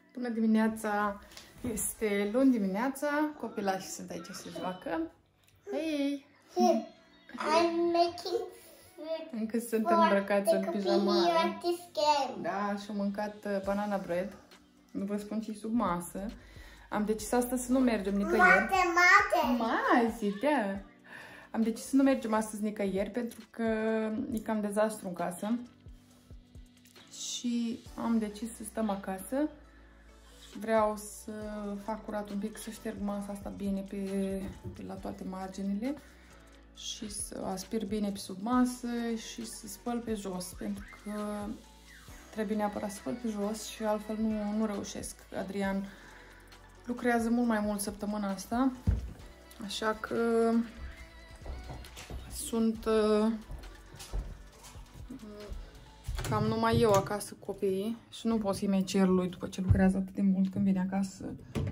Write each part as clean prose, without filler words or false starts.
Bună dimineața! Este luni dimineața, copilașii sunt aici să joacă. Hei! I'm making food. Încă suntem îmbrăcați în pijamare. Da, și-am mâncat banana bread. Nu vă spun și sub masă. Am decis astăzi să nu mergem nicăieri. Da. Am decis să nu mergem astăzi nicăieri pentru că e cam dezastru în casă. Și am decis să stăm acasă. Vreau să fac curat un pic, să șterg masa asta bine pe la toate marginile și să aspir bine pe sub masă și să spăl pe jos, pentru că trebuie neapărat să spăl pe jos și altfel nu reușesc. Adrian lucrează mult mai mult săptămâna asta, așa că sunt cam numai eu acasă cu copiii și nu pot să-i mai cer lui după ce lucrează atât de mult când vine acasă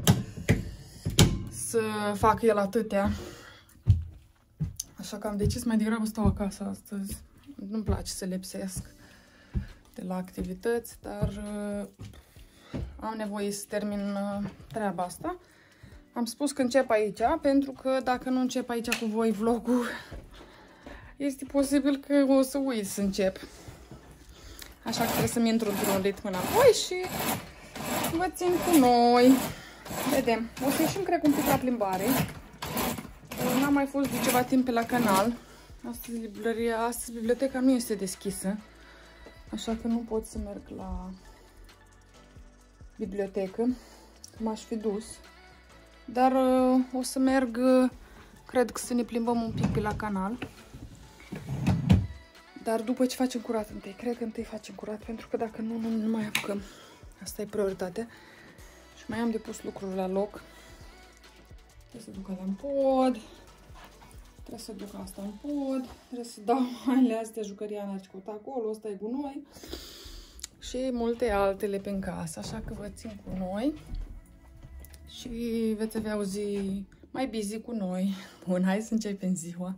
să facă el atâtea. Așa că am decis mai degrabă stau acasă astăzi. Nu-mi place să lipsesc de la activități, dar am nevoie să termin treaba asta. Am spus că încep aici, pentru că dacă nu încep aici cu voi vlogul, este posibil că o să uit să încep. Așa că trebuie să-mi intru într-un ritm înapoi și vă țin cu noi. Vedem. O să ieșim, cred, un pic la plimbare. N-am mai fost de ceva timp pe la canal. Astăzi biblioteca nu este deschisă. Așa că nu pot să merg la bibliotecă. M-aș fi dus. Dar o să merg, cred că să ne plimbăm un pic pe la canal. Dar după ce facem curat întâi, cred că întâi facem curat, pentru că dacă nu mai apucăm. Asta e prioritatea. Și mai am de pus lucruri la loc. Trebuie să duc alea în pod. Trebuie să duc asta în pod. Trebuie să dau hainele astea, jucăria Narcicota acolo, ăsta e gunoi. Și multe altele pe casă, așa că vă țin cu noi. Și veți avea o zi mai busy cu noi. Bun, hai să începem ziua.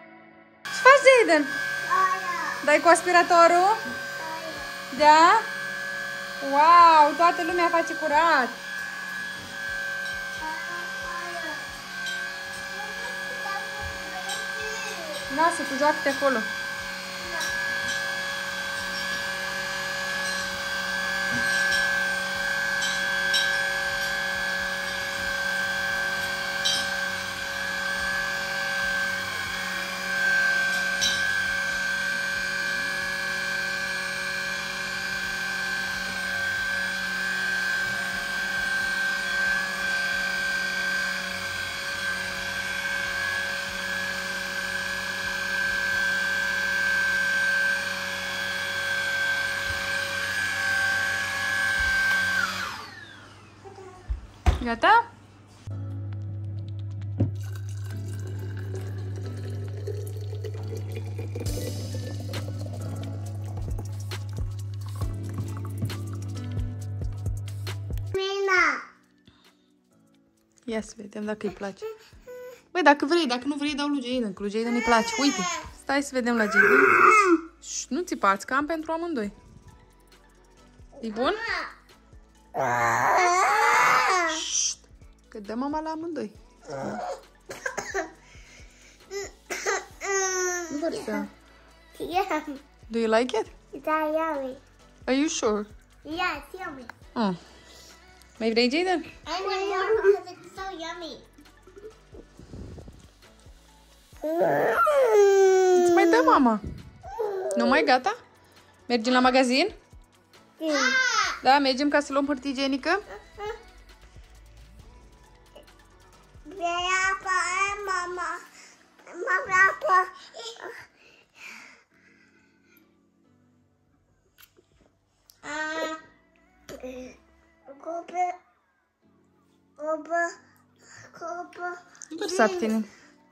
Jaden? Dai cu aspiratorul? Da? Wow, toată lumea face curat! Lasă, tu joacă-te acolo. Gata? Ia să vedem dacă îi place. Băi, dacă vrei, dacă nu vrei, dau lui Jayden, că lui Jayden îi place. Uite, stai să vedem la Jayden. Nu țipați, că am pentru amândoi. E bun? Că dă mama la amândoi. Vârstă. Yeah. Do you like it? It's all yummy. Are you sure? Yeah, it's yummy. Mai vrei, Jayden? I want more because it's so yummy. Îți mai dă mama. Nu mai gata? Mergem la magazin? Da, mergem ca să luăm hârtie igienică? Vrei apă, mama? Mama vrea apă. Vărsa pe tine.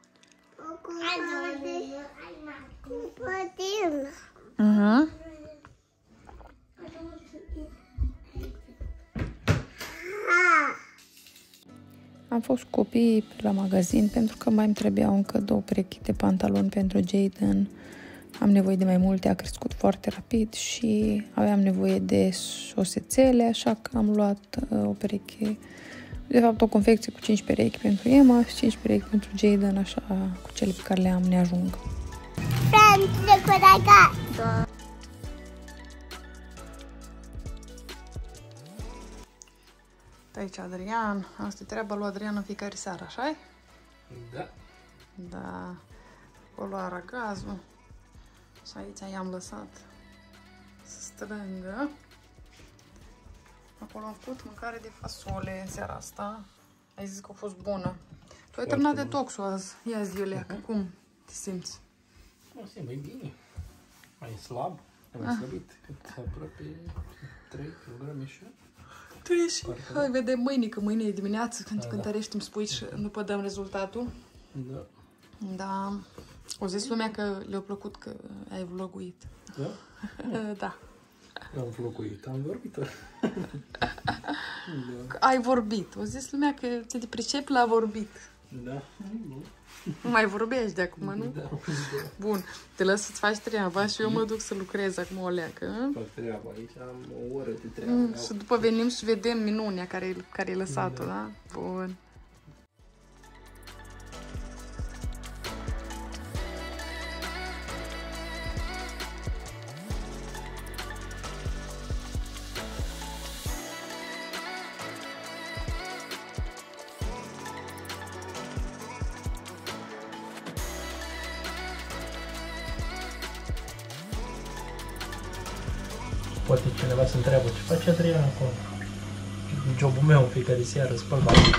Am fost copii la magazin pentru că mai îmi trebuiau încă 2 perechi de pantaloni pentru Jayden. Am nevoie de mai multe, a crescut foarte rapid și aveam nevoie de șosețele, așa că am luat o pereche, de fapt o confecție cu 5 perechi pentru Emma și 5 perechi pentru Jayden, așa cu cele pe care le am ne ajung. Friends, look what I got. Da. Aici Adrian, asta e treaba lui Adrian în fiecare seară, așa-i? Da. Da. Acolo aragazul. Și aici i-am lăsat să strângă. Acolo am făcut mâncare de fasole în seara asta. Ai zis că a fost bună. Tu ai terminat detoxul azi. Ia zi, Iulia, cum te simți? Mă simt mai bine. Mai slab. Am mai slăbit. Cât aproape 3 kg și Hai, vedem mâine, că mâine e dimineață, când cântărești, îmi spui și după dăm rezultatul. Da. Da. O zis lumea că le-a plăcut că ai vloguit. Da? Da. Am vloguit, am vorbit. Da. Ai vorbit. O zis lumea că te pricepi la vorbit. Da. Nu mai vorbești de acum, nu? Da. Bun. Te las să-ți faci treaba și eu mă duc să lucrez acum o leacă. Fac treaba aici, am o oră de treabă. Și după venim și vedem minunea care e lăsat-o, da? Bun. Poate cineva se întreabă ce face Adrian acolo. Jobul meu în fiecare seară, spăl bani.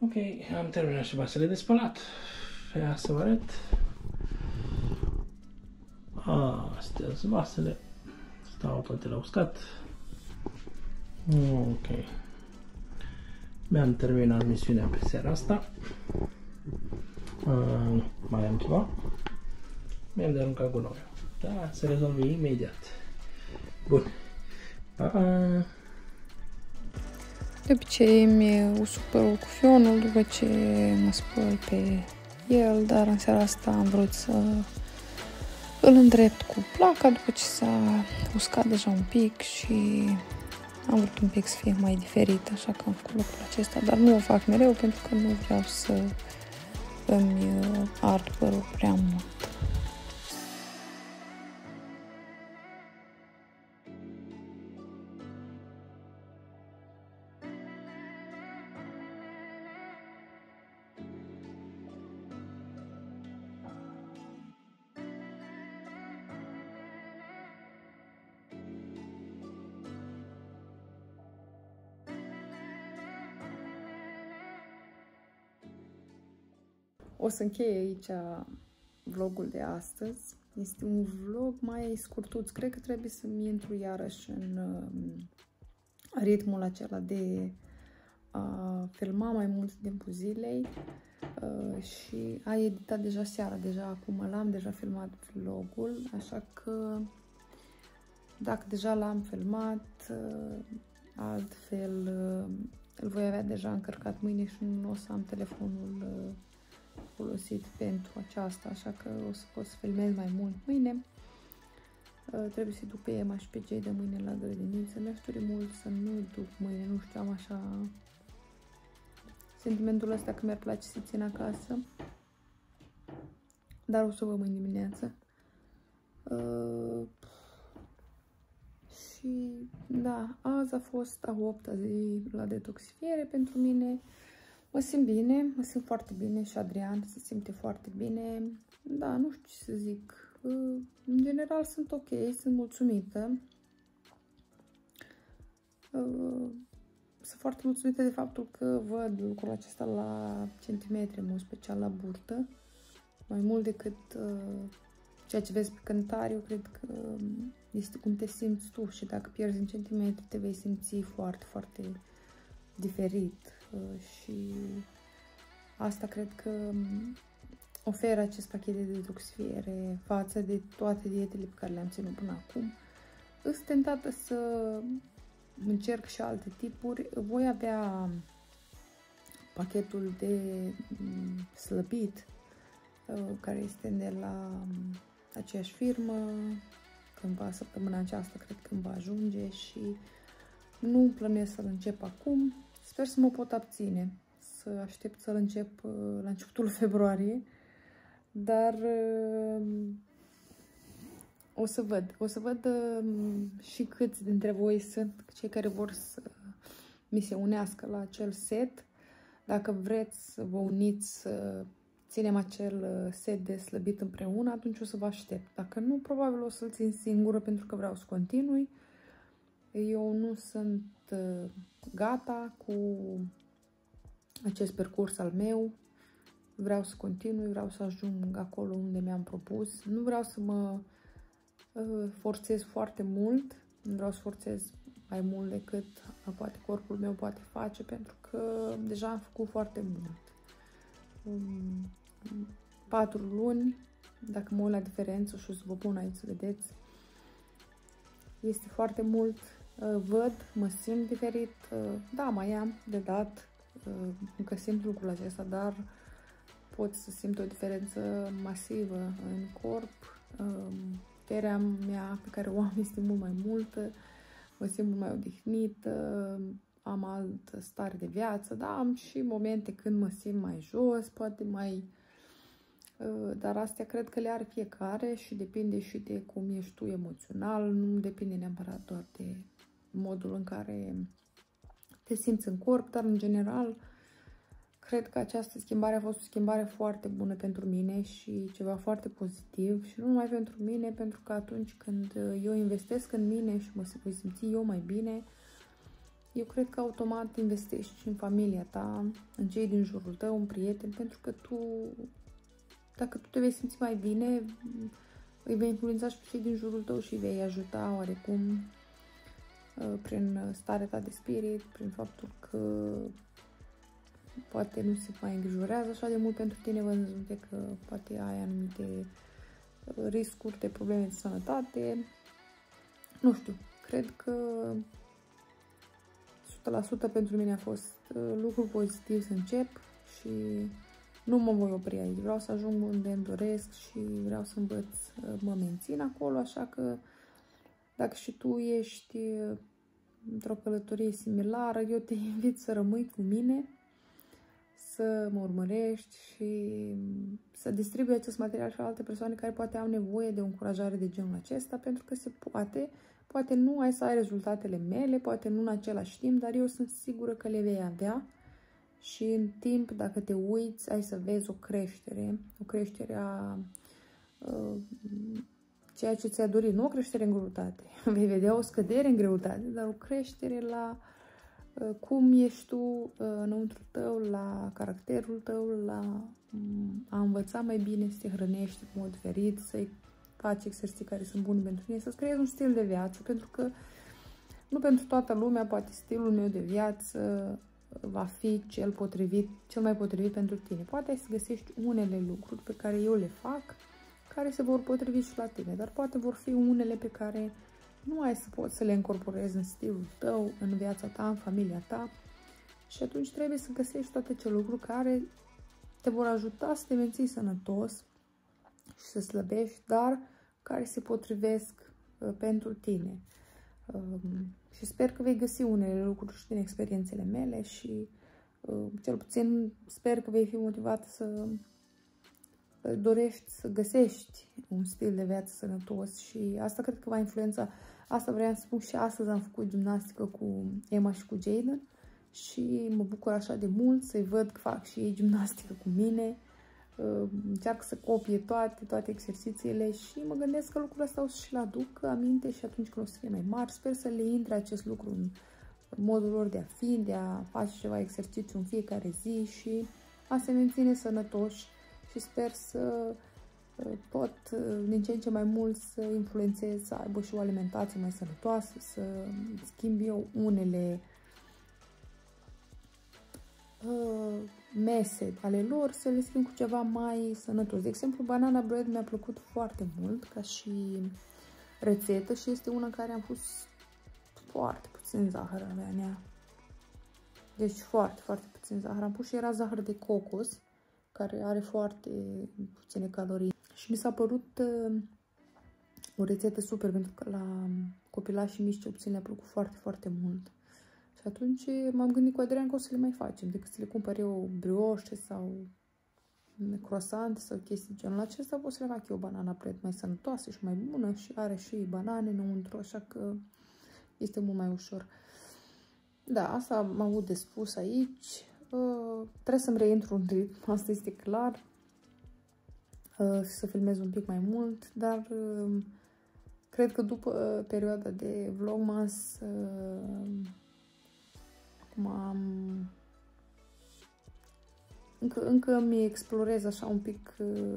Ok, am terminat și vasele de spălat. Ia să vă arăt. Astea sunt vasele. Stau toate la uscat. Ok. Mi-am terminat misiunea pe seara asta. Mai am ceva. Mi-am de aruncat gunoiul. Da, se rezolvă imediat. Bun. Pa! De obicei îmi usuc părul cu fionul după ce mă spăl pe el, dar în seara asta am vrut să îl îndrept cu placa după ce s-a uscat deja un pic și am vrut un pic să fie mai diferit, așa că am făcut lucrul acesta, dar nu o fac mereu pentru că nu vreau să îmi ard părul prea mult. O să închei aici vlogul de astăzi. Este un vlog mai scurtuț. Cred că trebuie să-mi intru iarăși în ritmul acela de a filma mai mult timpul zilei și a editat deja seara. Deja acum l-am deja filmat vlogul, așa că dacă deja l-am filmat, altfel îl voi avea deja încărcat mâine și nu o să am telefonul folosit pentru aceasta, așa că o să pot să filmez mai mult mâine. Trebuie să duc pe Emma și pe Jay de mâine la grădiniță. Mi-aș dori mult să nu duc mâine, nu știu, am așa sentimentul ăsta că mi-ar place să țin acasă, dar o să văd mâine dimineață. Și da, azi a fost a 8-a zi la detoxifiere pentru mine. Mă simt bine, mă simt foarte bine și Adrian se simte foarte bine. Da, nu știu ce să zic. În general sunt ok, sunt mulțumită. Sunt foarte mulțumită de faptul că văd lucrul acesta la centimetri, în special la burtă. Mai mult decât ceea ce vezi pe cântar, eu cred că este cum te simți tu și dacă pierzi în centimetri te vei simți foarte, foarte diferit. Și asta cred că oferă acest pachet de detoxifiere față de toate dietele pe care le-am ținut până acum. Sunt tentată să încerc și alte tipuri. Voi avea pachetul de slăbit care este de la aceeași firmă, cândva săptămâna aceasta cred că îmi va ajunge și nu plănuiesc să-l încep acum. Sper să mă pot abține, să aștept să-l încep la începutul februarie, dar o să văd. O să văd și câți dintre voi sunt cei care vor să mi se unească la acel set. Dacă vreți să vă uniți, să ținem acel set de slăbit împreună, atunci o să vă aștept. Dacă nu, probabil o să-l țin singură pentru că vreau să continui. Eu nu sunt gata cu acest percurs al meu. Vreau să continui, vreau să ajung acolo unde mi-am propus. Nu vreau să mă forțez foarte mult, nu vreau să forțez mai mult decât poate corpul meu poate face, pentru că deja am făcut foarte mult. 4 luni, dacă mă uit la diferență și o să vă pun aici să vedeți, este foarte mult. Văd, mă simt diferit, da, mai am de dat, încă simt lucrul acesta, dar pot să simt o diferență masivă în corp. Puterea mea pe care o am este mult mai multă, mă simt mult mai odihnită, am altă stare de viață, da, am și momente când mă simt mai jos, poate mai... Dar astea cred că le are fiecare și depinde și de cum ești tu emoțional, nu depinde neapărat doar de modul în care te simți în corp, dar în general cred că această schimbare a fost o schimbare foarte bună pentru mine și ceva foarte pozitiv și nu numai pentru mine, pentru că atunci când eu investesc în mine și mă voi simți eu mai bine, eu cred că automat investești în familia ta, în cei din jurul tău, în prieteni, pentru că dacă tu te vei simți mai bine, îi vei influența și pe cei din jurul tău și îi vei ajuta oarecum prin starea ta de spirit, prin faptul că poate nu se mai îngrijorează așa de mult pentru tine, văzându-te că poate ai anumite riscuri de probleme de sănătate. Nu știu, cred că 100% pentru mine a fost lucru pozitiv să încep și nu mă voi opri aici. Vreau să ajung unde îmi doresc și vreau să învăț, mă mențin acolo, așa că dacă și tu ești într-o călătorie similară, eu te invit să rămâi cu mine, să mă urmărești și să distribui acest material și la alte persoane care poate au nevoie de o încurajare de genul acesta, pentru că se poate. Poate nu ai să ai rezultatele mele, poate nu în același timp, dar eu sunt sigură că le vei avea și în timp, dacă te uiți, ai să vezi o creștere a ceea ce ți-a dorit, nu o creștere în greutate. Vei vedea o scădere în greutate, dar o creștere la cum ești tu înăuntru tău, la caracterul tău, la a învăța mai bine să te hrănești în mod diferit, să-i faci exerciții care sunt bune pentru tine, să-ți creezi un stil de viață, pentru că nu pentru toată lumea, poate stilul meu de viață va fi cel mai potrivit pentru tine. Poate ai să găsești unele lucruri pe care eu le fac, care se vor potrivi și la tine, dar poate vor fi unele pe care nu ai să poți să le incorporezi în stilul tău, în viața ta, în familia ta și atunci trebuie să găsești toate acele lucruri care te vor ajuta să te menții sănătos și să slăbești, dar care se potrivesc pentru tine. Și sper că vei găsi unele lucruri și din experiențele mele și cel puțin sper că vei fi motivat să dorești să găsești un stil de viață sănătos și asta cred că va influența. Asta vreau să spun și astăzi am făcut gimnastică cu Emma și cu Jaden și mă bucur așa de mult să-i văd că fac și ei gimnastică cu mine. Încearcă să copie toate exercițiile și mă gândesc că lucrul ăsta o să și le aduc aminte și atunci când o să fie mai mari, sper să le intre acest lucru în modul lor de a fi, de a face ceva exercițiu în fiecare zi și a se menține sănătoși și sper să pot din ce în ce mai mult să influențez, să aibă și o alimentație mai sănătoasă, să schimb eu unele mese ale lor, să le schimb cu ceva mai sănătos. De exemplu, banana bread mi-a plăcut foarte mult ca și rețetă și este una în care am pus foarte puțin zahăr în ea. Deci foarte, foarte puțin zahăr. Am pus și era zahăr de cocos, care are foarte puține calorii. Și mi s-a părut o rețetă super, pentru că la copilașii mici ce obțin le-a plăcut foarte, foarte mult. Și atunci m-am gândit cu Adrian că o să le mai facem, decât să le cumpăr eu brioșe sau croissante sau chestii genul acesta, pot să le fac eu banana bread mai sănătoasă și mai bună și are și banane înăuntru, așa că este mult mai ușor. Da, asta am avut de spus aici. Trebuie să-mi reintru în ritm, asta este clar. Să filmez un pic mai mult, dar cred că după perioada de vlogmas încă mi explorez așa un pic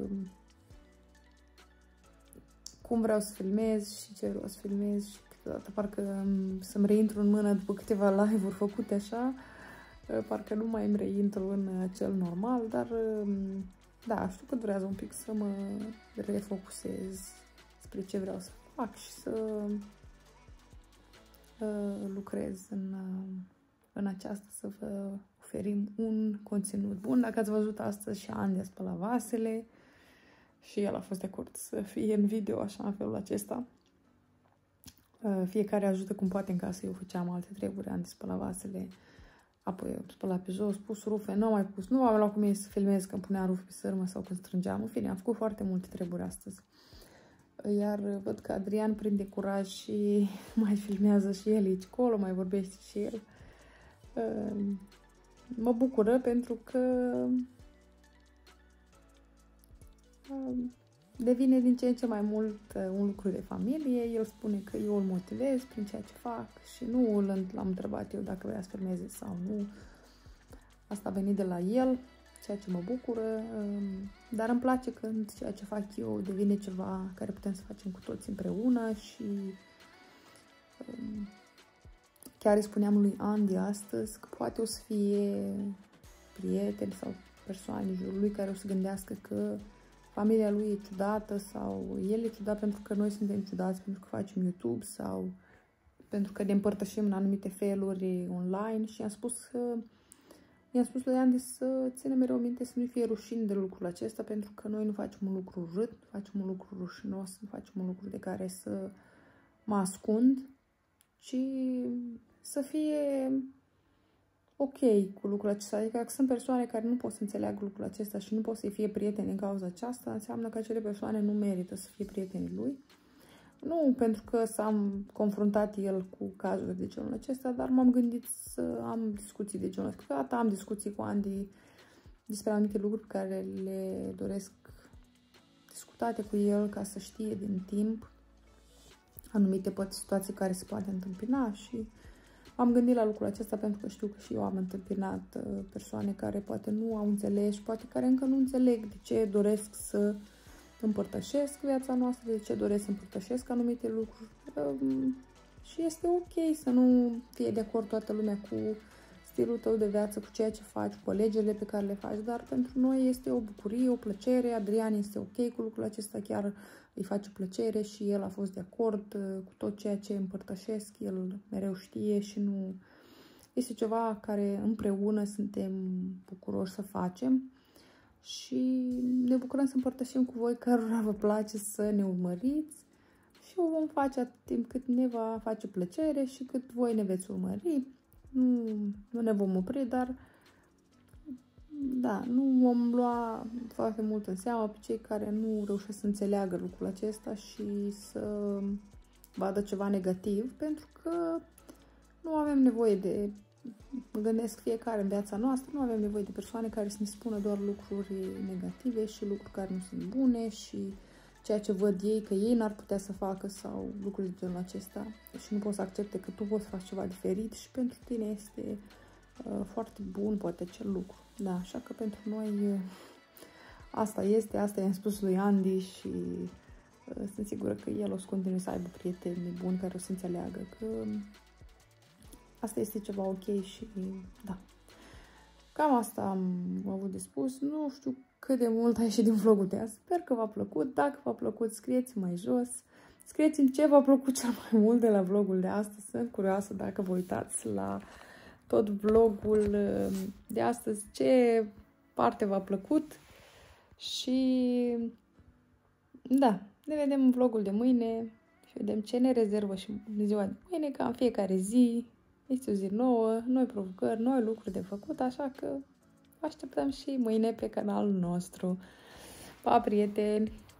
cum vreau să filmez și ce vreau să filmez și câteodată parcă să-mi reintru în mână după câteva live-uri făcute așa, parcă nu mai îmi reintru în acel normal, dar da, știu că durează un pic să mă refocusez spre ce vreau să fac și să lucrez în aceasta, să vă oferim un conținut bun. Dacă ați văzut astăzi și Andy a spălat vasele și el a fost de acord să fie în video așa, în felul acesta. Fiecare ajută cum poate în casă. Eu făceam alte treburi, Andy spăla vasele, apoi am spălat pe jos, pus rufe, nu am mai pus, nu am luat cu mine să filmez când punea rufe pe sârmă sau când strângeam. În fine, am făcut foarte multe treburi astăzi. Iar văd că Adrian prinde curaj și mai filmează și el aici colo, mai vorbește și el. Mă bucură pentru că devine din ce în ce mai mult un lucru de familie. El spune că eu îl motivez prin ceea ce fac și nu l-am întrebat eu dacă vrea să filmeze sau nu. Asta a venit de la el, ceea ce mă bucură, dar îmi place când ceea ce fac eu devine ceva care putem să facem cu toți împreună și chiar îi spuneam lui Andy astăzi că poate o să fie prieteni sau persoane în jurul lui care o să gândească că familia lui e ciudată sau el e ciudat pentru că noi suntem ciudați pentru că facem YouTube sau pentru că ne împărtășim în anumite feluri online și i-am spus lui Andy să ținem mereu minte să nu fie rușine de lucrul acesta pentru că noi nu facem un lucru urât, nu facem un lucru rușinos, nu facem un lucru de care să mă ascund, ci să fie ok cu lucrul acesta. Adică dacă sunt persoane care nu pot să înțeleagă lucrul acesta și nu pot să-i fie prieteni în cauza aceasta, înseamnă că acele persoane nu merită să fie prietenii lui. Nu pentru că s-am confruntat el cu cazuri de genul acesta, dar m-am gândit să am discuții de genul acesta. Câteodată am discuții cu Andy despre anumite lucruri care le doresc discutate cu el ca să știe din timp anumite situații care se poate întâmpina și am gândit la lucrul acesta pentru că știu că și eu am întâmpinat persoane care poate nu au înțeles și poate care încă nu înțeleg de ce doresc să împărtășesc viața noastră, de ce doresc să împărtășesc anumite lucruri. Și este ok să nu fie de acord toată lumea cu stilul tău de viață, cu ceea ce faci, cu alegerile pe care le faci, dar pentru noi este o bucurie, o plăcere. Adrian este ok cu lucrul acesta, chiar îi face plăcere și el a fost de acord cu tot ceea ce împărtășesc, el mereu știe și nu... Este ceva care împreună suntem bucuroși să facem și ne bucurăm să împărtășim cu voi cărora vă place să ne urmăriți și o vom face atât timp cât ne va face plăcere și cât voi ne veți urmări. Nu ne vom opri, dar da, nu vom lua foarte mult în seamă pe cei care nu reușesc să înțeleagă lucrul acesta și să vadă ceva negativ, pentru că nu avem nevoie de, mă gândesc fiecare în viața noastră, nu avem nevoie de persoane care să ne spună doar lucruri negative și lucruri care nu sunt bune și ceea ce văd ei că ei n-ar putea să facă sau lucruri de genul acesta și nu pot să accepte că tu poți să faci ceva diferit și pentru tine este foarte bun poate acel lucru. Da, așa că pentru noi asta este, asta i-am spus lui Andy și sunt sigură că el o să continue să aibă prieteni buni care o să înțeleagă că asta este ceva ok și da. Cam asta am avut de spus. Nu știu cât de mult a ieșit din vlogul de azi. Sper că v-a plăcut. Dacă v-a plăcut, scrieți mai jos. Scrieți-mi ce v-a plăcut cel mai mult de la vlogul de astăzi. Sunt curioasă dacă vă uitați la tot vlogul de astăzi, ce parte v-a plăcut. Și da, ne vedem în vlogul de mâine și vedem ce ne rezervă și în ziua de mâine, ca în fiecare zi. Este o zi nouă, noi provocări, noi lucruri de făcut, așa că așteptăm și mâine pe canalul nostru. Pa, prieteni!